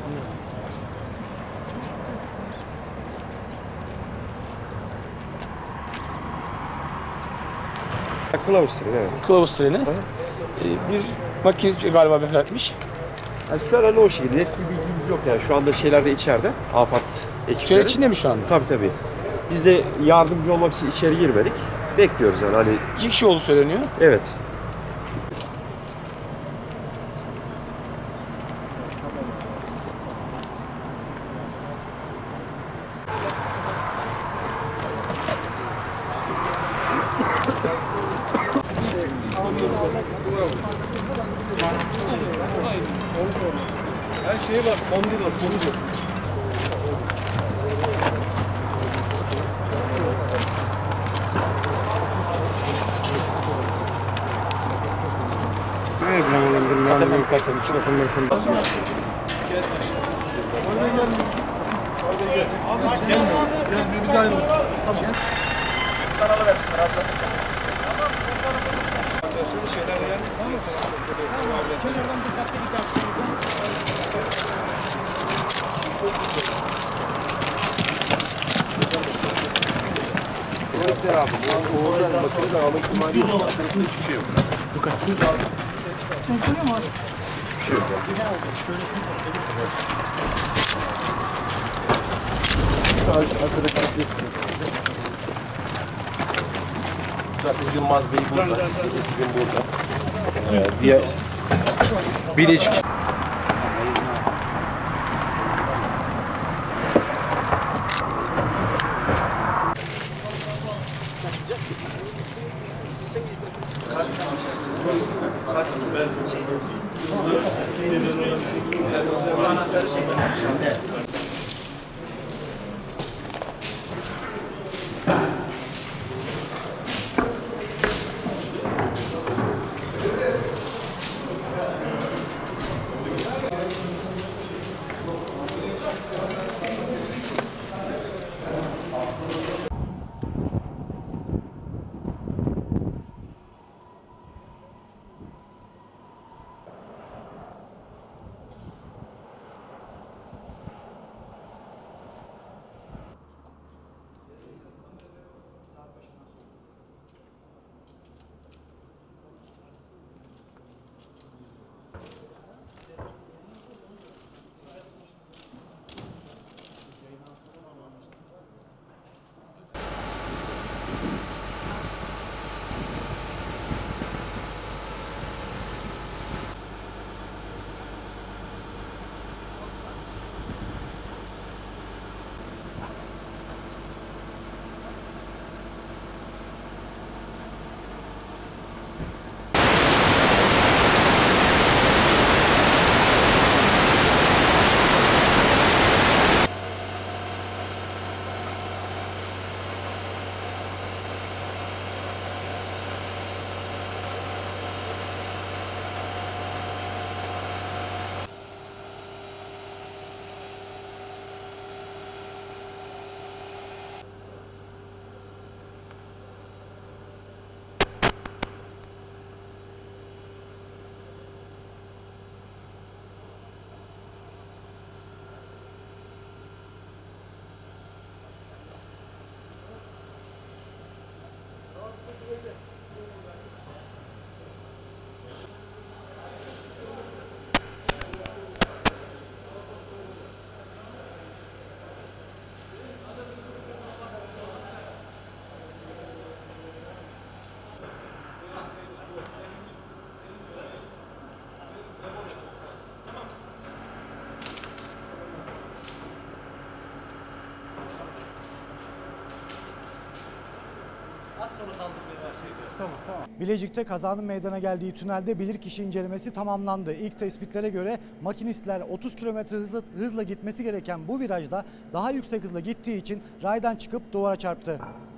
Kılavuz treni, evet. Kılavuz treni. Bir makinist galiba vefat etmiş. Yani şu an o şekilde net bir bilgimiz yok yani. Şu anda şeyler de içeride. AFAD ekipleri. Tren içinde mi şu anda? Tabii. Biz de yardımcı olmak için içeri girmedik. Bekliyoruz yani hani. 2 kişi olduğu söyleniyor. Evet. Her şey var, kombi var, kombi. Gel, biz ayrılırız. Tamam. Kanalı versinler abla. Şöyle şeyler de geldi. Kenardan dikkatli bir taksi. Evet abi. Oradan makineden alım kumanda hiçbir şey yok. Bu kaç? 100 abi. Hiçbir şey yok. Şöyle Arkada kalkıyorsun. Zaten Yılmaz Bey burada. Ekibim burada. Diğer Bilecik. Bilecik'te kazanın meydana geldiği tünelde bilirkişi incelemesi tamamlandı. İlk tespitlere göre makinistler 30 km hızla gitmesi gereken bu virajda daha yüksek hızla gittiği için raydan çıkıp duvara çarptı.